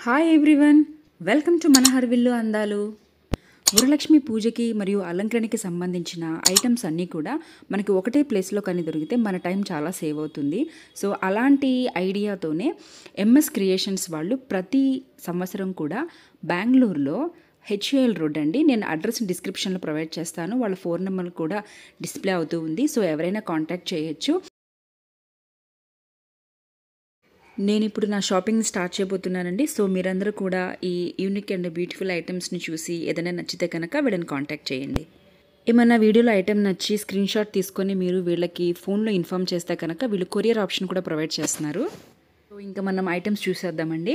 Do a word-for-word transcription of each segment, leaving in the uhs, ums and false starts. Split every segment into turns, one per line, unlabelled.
Hi everyone, welcome to మన హర్విల్లు అందాలు. వరలక్ష్మి పూజకి మరియు అలంకరణకి సంబంధించిన ఐటమ్స్ అన్నీ కూడా మనకి ఒకటే ప్లేస్లో కానీ దొరికితే మన టైం చాలా సేవ్ అవుతుంది. సో అలాంటి ఐడియాతోనే ఎంఎస్ క్రియేషన్స్ వాళ్ళు ప్రతి సంవత్సరం కూడా బెంగళూరులో హెచ్ఏఎల్ రోడ్ అండి, నేను అడ్రస్ డిస్క్రిప్షన్లో ప్రొవైడ్ చేస్తాను. వాళ్ళ ఫోన్ నెంబర్ కూడా డిస్ప్లే అవుతూ ఉంది. సో ఎవరైనా కాంటాక్ట్ చేయొచ్చు. నేను ఇప్పుడు నా షాపింగ్ స్టార్ట్ చేయబోతున్నానండి. సో మీరందరూ కూడా ఈ యూనిక్ అండ్ బ్యూటిఫుల్ ఐటమ్స్ని చూసి ఏదైనా నచ్చితే కనుక వీళ్ళని కాంటాక్ట్ చేయండి. ఏమన్నా వీడియోలో ఐటమ్ నచ్చి స్క్రీన్ షాట్ తీసుకొని మీరు వీళ్ళకి ఫోన్లో ఇన్ఫామ్ చేస్తే కనుక వీళ్ళు కొరియర్ ఆప్షన్ కూడా ప్రొవైడ్ చేస్తున్నారు. సో ఇంకా మనం ఐటమ్స్ చూసేద్దామండి.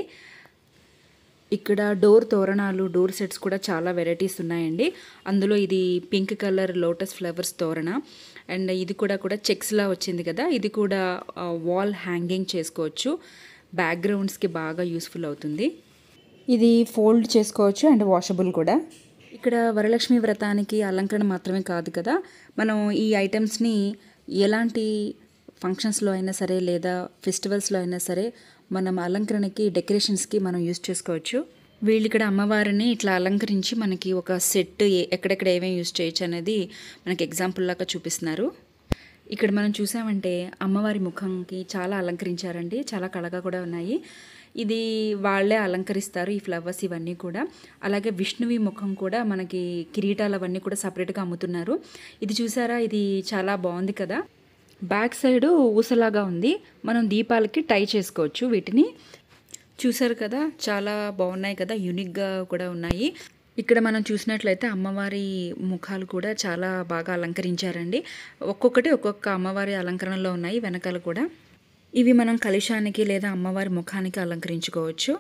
ఇక్కడ డోర్ తోరణాలు, డోర్ సెట్స్ కూడా చాలా వెరైటీస్ ఉన్నాయండి. అందులో ఇది పింక్ కలర్ లోటస్ ఫ్లవర్స్ తోరణ, అండ్ ఇది కూడా కూడా చెక్స్లా వచ్చింది కదా, ఇది కూడా వాల్ హ్యాంగింగ్ చేసుకోవచ్చు. బ్యాక్గ్రౌండ్స్కి బాగా యూస్ఫుల్ అవుతుంది. ఇది ఫోల్డ్ చేసుకోవచ్చు అండ్ వాషబుల్ కూడా. ఇక్కడ వరలక్ష్మి వ్రతానికి అలంకరణ మాత్రమే కాదు కదా, మనం ఈ ఐటమ్స్ని ఎలాంటి ఫంక్షన్స్లో అయినా సరే లేదా ఫెస్టివల్స్లో అయినా సరే మనం అలంకరణకి, డెకరేషన్స్కి మనం యూజ్ చేసుకోవచ్చు. వీళ్ళు ఇక్కడ అమ్మవారిని ఇట్లా అలంకరించి మనకి ఒక సెట్ ఎక్కడెక్కడ ఏమేమి యూజ్ చేయొచ్చు అనేది మనకి ఎగ్జాంపుల్ లాగా చూపిస్తున్నారు. ఇక్కడ మనం చూసామంటే అమ్మవారి ముఖంకి చాలా అలంకరించారండి, చాలా కళగా కూడా ఉన్నాయి. ఇది వాళ్ళే అలంకరిస్తారు, ఈ ఫ్లవర్స్ ఇవన్నీ కూడా. అలాగే విష్ణువి ముఖం కూడా మనకి కిరీటాలు అవన్నీ కూడా సపరేట్గా అమ్ముతున్నారు. ఇది చూసారా, ఇది చాలా బాగుంది కదా. బ్యాక్ సైడ్ ఊసలాగా ఉంది, మనం దీపాలకి టై చేసుకోవచ్చు వీటిని. చూసారు కదా, చాలా బాగున్నాయి కదా, యూనిక్గా కూడా ఉన్నాయి. ఇక్కడ మనం చూసినట్లయితే అమ్మవారి ముఖాలు కూడా చాలా బాగా అలంకరించారండి. ఒక్కొక్కటి ఒక్కొక్క అమ్మవారి అలంకరణలో ఉన్నాయి వెనకాల కూడా. ఇవి మనం కలశానికి లేదా అమ్మవారి ముఖానికి అలంకరించుకోవచ్చు.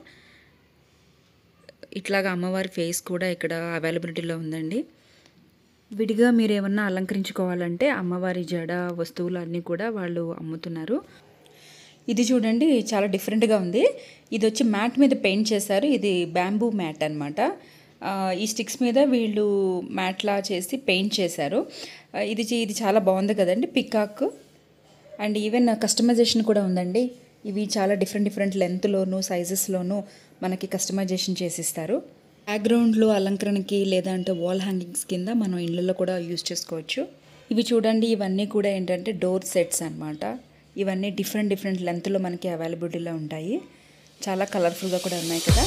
ఇట్లాగా అమ్మవారి ఫేస్ కూడా ఇక్కడ అవైలబిలిటీలో ఉందండి. విడిగా మీరు ఏమన్నా అలంకరించుకోవాలంటే అమ్మవారి జడ వస్తువులు అన్నీ కూడా వాళ్ళు అమ్ముతున్నారు. ఇది చూడండి, చాలా డిఫరెంట్గా ఉంది. ఇది వచ్చి మ్యాట్ మీద పెయింట్ చేశారు. ఇది బ్యాంబూ మ్యాట్ అనమాట. ఈ స్టిక్స్ మీద వీళ్ళు మ్యాట్లా చేసి పెయింట్ చేశారు. ఇది ఇది చాలా బాగుంది కదండి, పికాక్. అండ్ ఈవెన్ కస్టమైజేషన్ కూడా ఉందండి. ఇవి చాలా డిఫరెంట్ డిఫరెంట్ లెంత్లోను సైజెస్లోను మనకి కస్టమైజేషన్ చేసిస్తారు. బ్యాక్గ్రౌండ్లో అలంకరణకి లేదా అంటే వాల్ హ్యాంగింగ్స్ కింద మనం ఇళ్ళల్లో కూడా యూజ్ చేసుకోవచ్చు. ఇవి చూడండి, ఇవన్నీ కూడా ఏంటంటే డోర్ సెట్స్ అనమాట. ఇవన్నీ డిఫరెంట్ డిఫరెంట్ లెంత్లో మనకి అవైలబిలిటీలో ఉంటాయి. చాలా కలర్ఫుల్గా కూడా ఉన్నాయి కదా.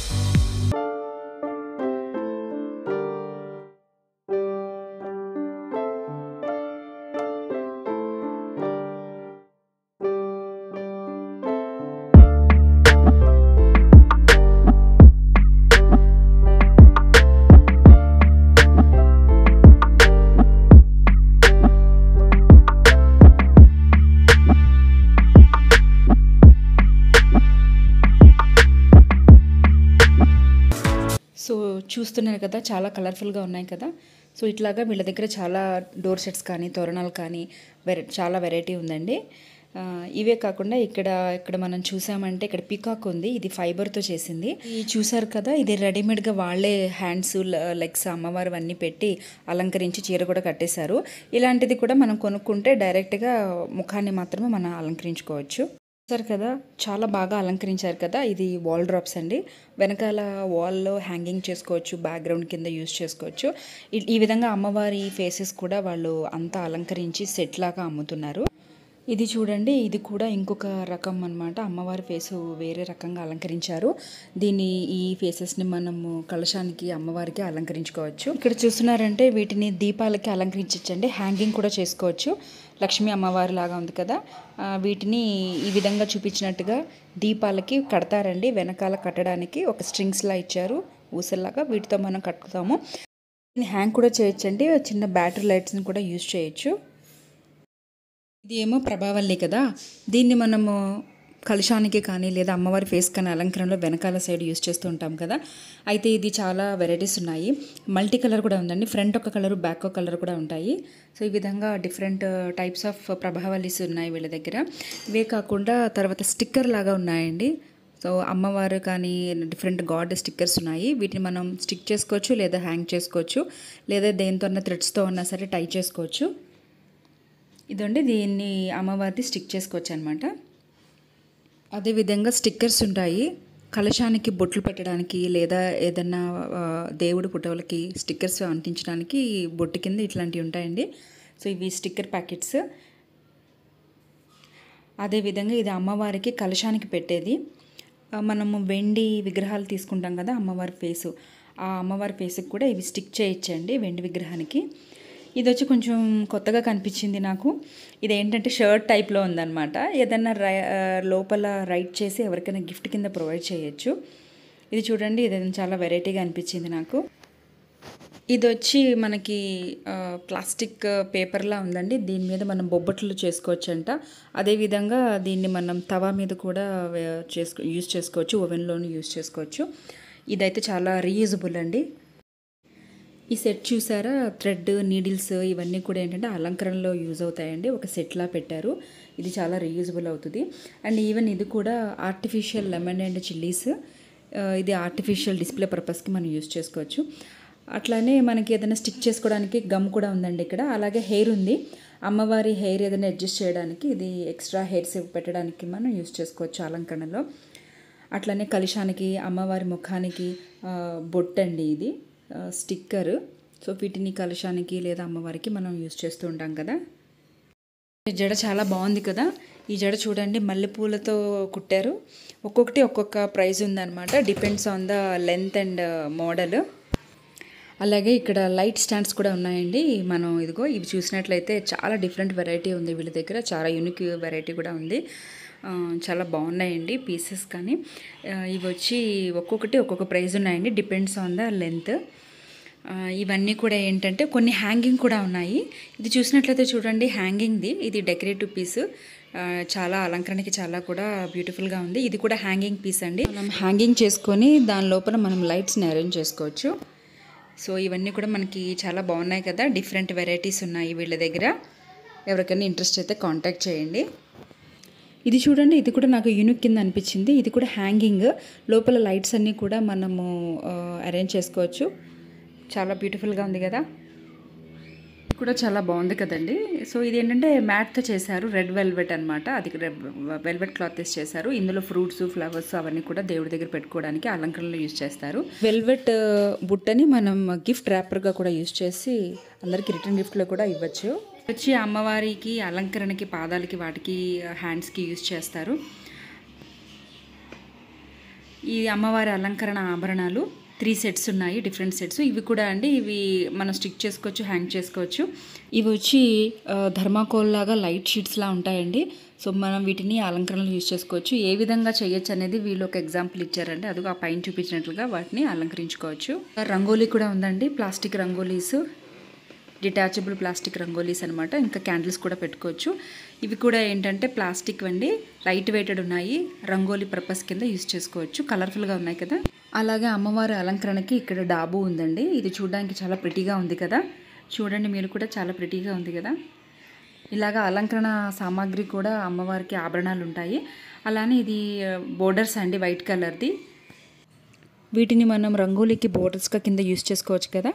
సో చూస్తున్నారు కదా, చాలా కలర్ఫుల్గా ఉన్నాయి కదా. సో ఇట్లాగా వీళ్ళ దగ్గర చాలా డోర్ సెట్స్ కానీ తోరణాలు కానీ వెరై చాలా వెరైటీ ఉందండి. ఇవే కాకుండా ఇక్కడ ఇక్కడ మనం చూసామంటే ఇక్కడ పికాక్ ఉంది. ఇది ఫైబర్తో చేసింది. ఇది చూసారు కదా, ఇది రెడీమేడ్గా వాళ్ళే హ్యాండ్స్, లెగ్స్ అమ్మవారు అన్నీ పెట్టి అలంకరించి చీర కూడా కట్టేశారు. ఇలాంటిది కూడా మనం కొనుక్కుంటే డైరెక్ట్గా ముఖాన్ని మాత్రమే మనం అలంకరించుకోవచ్చు. చూసారు కదా, చాలా బాగా అలంకరించారు కదా. ఇది వాల్ డ్రాప్స్ అండి. వెనకాల వాల్లో హ్యాంగింగ్ చేసుకోవచ్చు, బ్యాక్గ్రౌండ్ కింద యూజ్ చేసుకోవచ్చు. ఈ విధంగా అమ్మవారి ఫేసెస్ కూడా వాళ్ళు అంతా అలంకరించి సెట్ లాగా అమ్ముతున్నారు. ఇది చూడండి, ఇది కూడా ఇంకొక రకం అనమాట. అమ్మవారి ఫేసు వేరే రకంగా అలంకరించారు. దీన్ని ఈ ఫేసెస్ని మనము కలశానికి, అమ్మవారికి అలంకరించుకోవచ్చు. ఇక్కడ చూస్తున్నారంటే వీటిని దీపాలకి అలంకరించండి, హ్యాంగింగ్ కూడా చేసుకోవచ్చు. లక్ష్మీ అమ్మవారి లాగా ఉంది కదా, వీటిని ఈ విధంగా చూపించినట్టుగా దీపాలకి కడతారండి. వెనకాల కట్టడానికి ఒక స్ట్రింగ్స్లా ఇచ్చారు, ఊసల్లాగా. వీటితో మనం కట్టుతాము. దీన్ని హ్యాంగ్ కూడా చేయొచ్చండి. చిన్న బ్యాటరీ లైట్స్ని కూడా యూజ్ చేయొచ్చు. ఇది ఏమో ప్రభావల్లి కదా, దీన్ని మనము కలశానికి కానీ లేదా అమ్మవారి ఫేస్ కానీ అలంకరణలో వెనకాల సైడ్ యూజ్ చేస్తూ ఉంటాం కదా. అయితే ఇది చాలా వెరైటీస్ ఉన్నాయి. మల్టీ కలర్ కూడా ఉందండి. ఫ్రంట్ ఒక కలరు, బ్యాక్ ఒక కలర్ కూడా ఉంటాయి. సో ఈ విధంగా డిఫరెంట్ టైప్స్ ఆఫ్ ప్రభావల్లిస్ ఉన్నాయి వీళ్ళ దగ్గర. ఇవే కాకుండా తర్వాత స్టిక్కర్ లాగా ఉన్నాయండి. సో అమ్మవారు కానీ డిఫరెంట్ గాడ్ స్టిక్కర్స్ ఉన్నాయి. వీటిని మనం స్టిక్ చేసుకోవచ్చు లేదా హ్యాంగ్ చేసుకోవచ్చు, లేదా దేంతో అన్న థ్రెడ్స్తో ఉన్నా సరే టై చేసుకోవచ్చు. ఇదండి, దీన్ని అమ్మవారిది స్టిక్ చేసుకోవచ్చు అనమాట. అదేవిధంగా స్టిక్కర్స్ ఉంటాయి. కలశానికి బొట్లు పెట్టడానికి లేదా ఏదన్నా దేవుడి ఫోటోలకి స్టిక్కర్స్ అంటించడానికి బొట్టు కింద ఇట్లాంటివి ఉంటాయండి. సో ఇవి స్టిక్కర్ ప్యాకెట్స్. అదేవిధంగా ఇది అమ్మవారికి కలశానికి పెట్టేది. మనము వెండి విగ్రహాలు తీసుకుంటాం కదా అమ్మవారి ఫేసు, ఆ అమ్మవారి ఫేస్కి కూడా ఇవి స్టిక్ చేయొచ్చండి వెండి విగ్రహానికి. ఇది వచ్చి కొంచెం కొత్తగా కనిపించింది నాకు. ఇది ఏంటంటే షర్ట్ టైప్లో ఉందన్నమాట. ఏదన్నా రై లోపల రైట్ చేసి ఎవరికైనా గిఫ్ట్ కింద ప్రొవైడ్ చేయొచ్చు. ఇది చూడండి, ఇది చాలా వెరైటీగా అనిపించింది నాకు. ఇది వచ్చి మనకి ప్లాస్టిక్ పేపర్లా ఉందండి. దీని మీద మనం బొబ్బట్లు చేసుకోవచ్చంట. అదేవిధంగా దీన్ని మనం తవా మీద కూడా చేసుకో యూజ్ చేసుకోవచ్చు, ఓవెన్లోనూ యూజ్ చేసుకోవచ్చు. ఇదైతే చాలా రీయూజబుల్ అండి. ఈ సెట్ చూసారా, థ్రెడ్, నీడిల్స్ ఇవన్నీ కూడా ఏంటంటే అలంకరణలో యూజ్ అవుతాయండి. ఒక సెట్లా పెట్టారు. ఇది చాలా రీయూజబుల్ అవుతుంది. అండ్ ఈవెన్ ఇది కూడా ఆర్టిఫిషియల్ లెమన్ అండ్ చిల్లీస్. ఇది ఆర్టిఫిషియల్ డిస్ప్లే పర్పస్కి మనం యూజ్ చేసుకోవచ్చు. అట్లానే మనకి ఏదైనా స్టిక్ చేసుకోవడానికి గమ్ కూడా ఉందండి ఇక్కడ. అలాగే హెయిర్ ఉంది. అమ్మవారి హెయిర్ ఏదైనా అడ్జస్ట్ చేయడానికి ఇది ఎక్స్ట్రా హెయిర్స్ పెట్టడానికి మనం యూజ్ చేసుకోవచ్చు అలంకరణలో. అట్లనే కలశానికి, అమ్మవారి ముఖానికి బొట్టండి ఇది స్టిక్కర్. సో వీటిని కలశానికి లేదా అమ్మవారికి మనం యూజ్ చేస్తూ ఉంటాం కదా. ఈ జడ చాలా బాగుంది కదా. ఈ జడ చూడండి, మల్లెపూలతో కుట్టారు. ఒక్కొక్కటి ఒక్కొక్క ప్రైస్ ఉందన్నమాట. Depends on the length and model. అలాగే ఇక్కడ లైట్ స్టాండ్స్ కూడా ఉన్నాయండి. మనం ఇదిగో ఇవి చూసినట్లయితే చాలా డిఫరెంట్ వెరైటీ ఉంది వీళ్ళ దగ్గర. చాలా యూనిక్ వెరైటీ కూడా ఉంది. చాలా బాగున్నాయండి పీసెస్. కానీ ఇవి వచ్చి ఒక్కొక్కటి ఒక్కొక్క ప్రైస్ ఉన్నాయండి, డిపెండ్స్ ఆన్ ద లెంత్. ఇవన్నీ కూడా ఏంటంటే కొన్ని హ్యాంగింగ్ కూడా ఉన్నాయి. ఇది చూసినట్లయితే చూడండి, హ్యాంగింగ్ది. ఇది డెకరేటివ్ పీస్. చాలా అలంకరణకి చాలా కూడా బ్యూటిఫుల్గా ఉంది. ఇది కూడా హ్యాంగింగ్ పీస్ అండి. మనం హ్యాంగింగ్ చేసుకొని దాని లోపల మనం లైట్స్ని అరేంజ్ చేసుకోవచ్చు. సో ఇవన్నీ కూడా మనకి చాలా బాగున్నాయి కదా. డిఫరెంట్ వెరైటీస్ ఉన్నాయి వీళ్ళ దగ్గర. ఎవరికైనా ఇంట్రెస్ట్ అయితే కాంటాక్ట్ చేయండి. ఇది చూడండి, ఇది కూడా నాకు యూనిక్ కింద అనిపించింది. ఇది కూడా హ్యాంగింగ్. లోపల లైట్స్ అన్నీ కూడా మనము అరేంజ్ చేసుకోవచ్చు. చాలా బ్యూటిఫుల్గా ఉంది కదా. ఇది కూడా చాలా బాగుంది కదండి. సో ఇది ఏంటంటే మ్యాట్తో చేశారు. రెడ్ వెల్వెట్ అనమాట. అది వెల్వెట్ క్లాత్ వేసి చేశారు. ఇందులో ఫ్రూట్స్, ఫ్లవర్స్ అవన్నీ కూడా దేవుడి దగ్గర పెట్టుకోవడానికి అలంకరణలో యూజ్ చేస్తారు. వెల్వెట్ బుట్టని మనం గిఫ్ట్ ర్యాపర్గా కూడా యూజ్ చేసి అందరికీ రిటర్న్ గిఫ్ట్లో కూడా ఇవ్వచ్చు. వచ్చి అమ్మవారికి అలంకరణకి, పాదాలకి, వాటికి, హ్యాండ్స్కి యూజ్ చేస్తారు. ఈ అమ్మవారి అలంకరణ ఆభరణాలు త్రీ సెట్స్ ఉన్నాయి, డిఫరెంట్ సెట్స్. ఇవి కూడా అండి, ఇవి మనం స్టిక్ చేసుకోవచ్చు, హ్యాంగ్ చేసుకోవచ్చు. ఇవి వచ్చి ధర్మాకోల్ లాగా లైట్ షీట్స్లా ఉంటాయండి. సో మనం వీటిని అలంకరణలు యూజ్ చేసుకోవచ్చు. ఏ విధంగా చేయొచ్చు అనేది వీళ్ళు ఒక ఎగ్జాంపుల్ ఇచ్చారండి. అది ఆ పైన చూపించినట్లుగా వాటిని అలంకరించుకోవచ్చు. రంగోలీ కూడా ఉందండి, plastic rangolis, detachable plastic rangolis అనమాట. ఇంకా క్యాండిల్స్ కూడా పెట్టుకోవచ్చు. ఇవి కూడా ఏంటంటే ప్లాస్టిక్ అండి, లైట్ వెయిటెడ్ ఉన్నాయి. రంగోలీ పర్పస్ కింద యూజ్ చేసుకోవచ్చు. కలర్ఫుల్గా ఉన్నాయి కదా. అలాగే అమ్మవారి అలంకరణకి ఇక్కడ డాబు ఉందండి. ఇది చూడడానికి చాలా ప్రిటీగా ఉంది కదా. చూడండి మీరు కూడా, చాలా ప్రిటీగా ఉంది కదా. ఇలాగా అలంకరణ సామాగ్రి కూడా అమ్మవారికి ఆభరణాలు ఉంటాయి. అలానే ఇది బోర్డర్స్ అండి, వైట్ కలర్ది. వీటిని మనం రంగోలీకి బోర్డర్స్గా కింద యూజ్ చేసుకోవచ్చు కదా.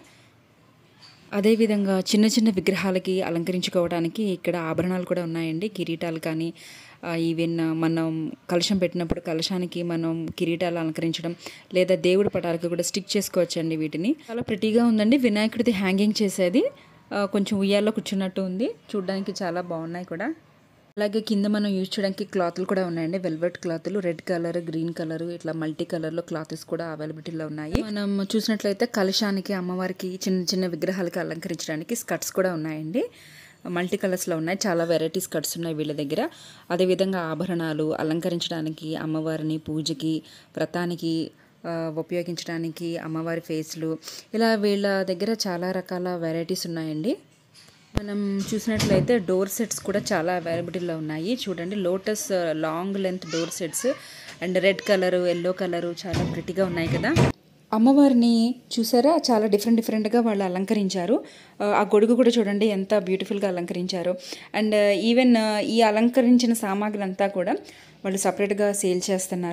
అదేవిధంగా చిన్న చిన్న విగ్రహాలకి అలంకరించుకోవడానికి ఇక్కడ ఆభరణాలు కూడా ఉన్నాయండి. కిరీటాలు కానీ, ఈవెన్ మనం కలశం పెట్టినప్పుడు కలశానికి మనం కిరీటాలు అలంకరించడం, లేదా దేవుడి పటాలకు కూడా స్టిక్ చేసుకోవచ్చండి. వీటిని చాలా ప్రిటీగా ఉందండి. వినాయకుడిది హ్యాంగింగ్ చేసేది, కొంచెం ఉయ్యాల్లో కూర్చున్నట్టు ఉంది. చూడడానికి చాలా బాగున్నాయి కూడా. అలాగే కింద మనం యూజ్ చేయడానికి క్లాత్లు కూడా ఉన్నాయండి. వెల్వెట్ క్లాత్లు, రెడ్ కలర్, గ్రీన్ కలర్, ఇట్లా మల్టీ కలర్లో క్లాత్స్ కూడా అవైలబిలిటీలో ఉన్నాయి. మనం చూసినట్లయితే కలశానికి, అమ్మవారికి, చిన్న చిన్న విగ్రహాలకి అలంకరించడానికి స్కర్ట్స్ కూడా ఉన్నాయండి. మల్టీ కలర్స్లో ఉన్నాయి. చాలా వెరైటీ స్కర్ట్స్ ఉన్నాయి వీళ్ళ దగ్గర. అదేవిధంగా ఆభరణాలు అలంకరించడానికి, అమ్మవారిని పూజకి, వ్రతానికి ఉపయోగించడానికి, అమ్మవారి ఫేస్లు, ఇలా వీళ్ళ దగ్గర చాలా రకాల వెరైటీస్ ఉన్నాయండి. మనం చూసినట్లయితే డోర్ సెట్స్ కూడా చాలా అవైలబిలిటీలో ఉన్నాయి. చూడండి, lotus long length door sets and red colour, yellow colour చాలా ప్రిటీగా ఉన్నాయి కదా. అమ్మవారిని చూసారా, చాలా డిఫరెంట్ డిఫరెంట్గా వాళ్ళు అలంకరించారు. ఆ గొడుగు కూడా చూడండి ఎంత బ్యూటిఫుల్గా అలంకరించారు. అండ్ ఈవెన్ ఈ అలంకరించిన సామాగ్రి అంతా కూడా వాళ్ళు సపరేట్గా సేల్ చేస్తున్నారు.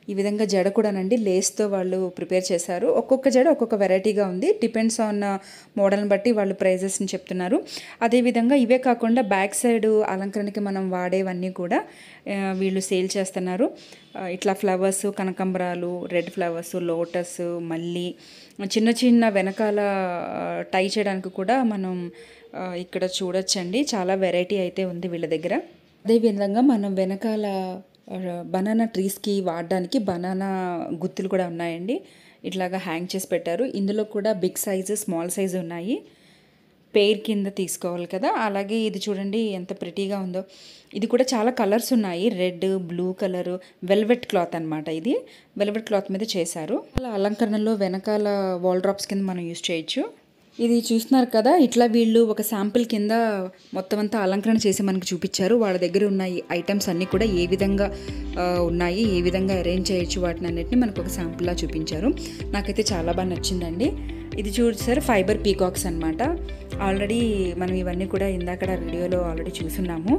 ఈ విధంగా జడ కూడానండి లేస్తో వాళ్ళు ప్రిపేర్ చేశారు. ఒక్కొక్క జడ ఒక్కొక్క వెరైటీగా ఉంది. డిపెండ్స్ ఆన్ మోడల్ని బట్టి వాళ్ళు ప్రైజెస్ని చెప్తున్నారు. అదేవిధంగా ఇవే కాకుండా బ్యాక్ సైడ్ అలంకరణకి మనం వాడేవన్నీ కూడా వీళ్ళు సేల్ చేస్తున్నారు. ఇట్లా ఫ్లవర్స్, కనకంబరాలు, రెడ్ ఫ్లవర్స్, లోటస్, మళ్ళీ చిన్న చిన్న వెనకాల టై చేయడానికి కూడా మనం ఇక్కడ చూడొచ్చండి. చాలా వెరైటీ అయితే ఉంది వీళ్ళ దగ్గర. అదేవిధంగా మనం వెనకాల బనానా ట్రీస్కి వాడడానికి బనానా గుత్తులు కూడా ఉన్నాయండి. ఇట్లాగా హ్యాంగ్ చేసి పెట్టారు. ఇందులో కూడా బిగ్ సైజు, స్మాల్ సైజు ఉన్నాయి. పేర్ కింద తీసుకోవాలి కదా. అలాగే ఇది చూడండి ఎంత ప్రిటీగా ఉందో. ఇది కూడా చాలా కలర్స్ ఉన్నాయి. Red, blue colour, velvet cloth అనమాట. ఇది వెల్వెట్ క్లాత్ మీద చేశారు. అలా అలంకరణలో వెనకాల వాల్ డ్రాప్స్ కింద మనం యూజ్ చేయొచ్చు. ఇది చూస్తున్నారు కదా, ఇట్లా వీళ్ళు ఒక శాంపిల్ కింద మొత్తం అంతా అలంకరణ చేసి మనకు చూపించారు. వాళ్ళ దగ్గర ఉన్న ఈ ఐటమ్స్ అన్నీ కూడా ఏ విధంగా ఉన్నాయి, ఏ విధంగా అరేంజ్ చేయొచ్చు వాటిని అన్నిటిని మనకు ఒక శాంపుల్లా చూపించారు. నాకైతే చాలా బాగా నచ్చిందండి. ఇది చూసారు ఫైబర్ పీకాక్స్ అనమాట. ఆల్రెడీ మనం ఇవన్నీ కూడా ఇందాక వీడియోలో ఆల్రెడీ చూసున్నాము.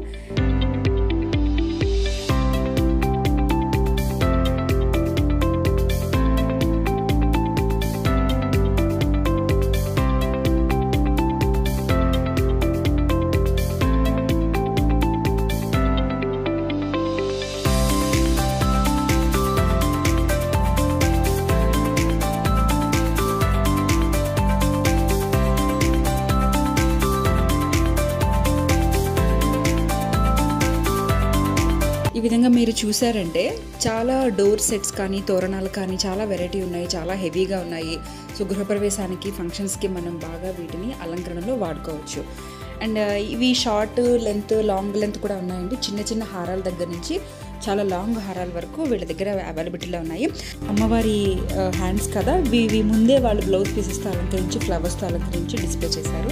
ఈ విధంగా మీరు చూసారంటే చాలా డోర్ సెట్స్ కానీ తోరణాలు కానీ చాలా వెరైటీ ఉన్నాయి. చాలా హెవీగా ఉన్నాయి. సో గృహప్రవేశానికి, ఫంక్షన్స్కి మనం బాగా వీటిని అలంకరణలో వాడుకోవచ్చు. అండ్ ఇవి షార్ట్ లెంత్, లాంగ్ లెంత్ కూడా ఉన్నాయండి. చిన్న చిన్న హారాల దగ్గర నుంచి చాలా లాంగ్ హారాల వరకు వీళ్ళ దగ్గర అవైలబిలిటీలో ఉన్నాయి. అమ్మవారి హ్యాండ్స్ కదా, ఇవి ముందే వాళ్ళు బ్లౌజ్ పీసెస్తో అలంకరించి, ఫ్లవర్స్తో అలంకరించి డిస్ప్లే చేశారు.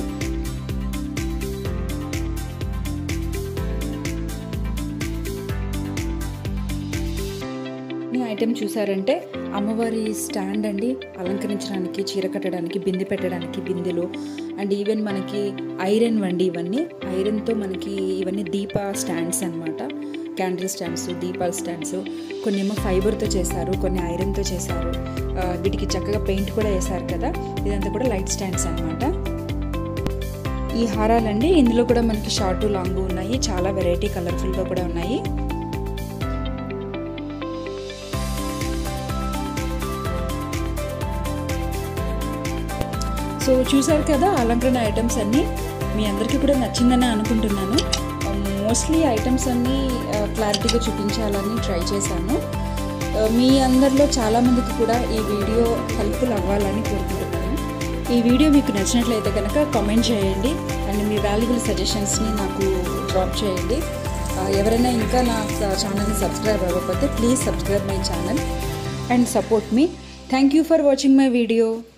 ఐటెం చూసారంటే అమ్మవారి స్టాండ్ అండి, అలంకరించడానికి, చీర కట్టడానికి, బిందె పెట్టడానికి బిందెలు, అండ్ ఈవెన్ మనకి ఐరన్ వండి ఇవన్నీ ఐరన్తో మనకి ఇవన్నీ దీప స్టాండ్స్ అనమాట. క్యాండిల్ స్టాండ్స్, దీపాల స్టాండ్స్. కొన్ని ఏమో ఫైబర్తో చేశారు, కొన్ని ఐరన్తో చేశారు. వీటికి చక్కగా పెయింట్ కూడా వేశారు కదా. ఇదంతా కూడా లైట్ స్టాండ్స్ అనమాట. ఈ హారాలండి, ఇందులో కూడా మనకి షార్ట్, లాంగ్ ఉన్నాయి. చాలా వెరైటీ, కలర్ఫుల్గా కూడా ఉన్నాయి. సో చూసారు కదా అలంకరణ ఐటమ్స్ అన్నీ. మీ అందరికీ కూడా నచ్చిందని అనుకుంటున్నాను. మోస్ట్లీ ఐటమ్స్ అన్నీ క్లారిటీగా చూపించాలని ట్రై చేశాను. మీ అందరిలో చాలామందికి కూడా ఈ వీడియో హెల్ప్ఫుల్ అవ్వాలని కోరుకుంటున్నాను. ఈ వీడియో మీకు నచ్చినట్లయితే కనుక కామెంట్ చేయండి. అండ్ మీ వాల్యుబుల్ సజెషన్స్ని నాకు డ్రాప్ చేయండి. ఎవరైనా ఇంకా నా ఛానల్ని సబ్స్క్రైబ్ అవ్వకపోతే please subscribe my channel and support me. Thank you for watching my video.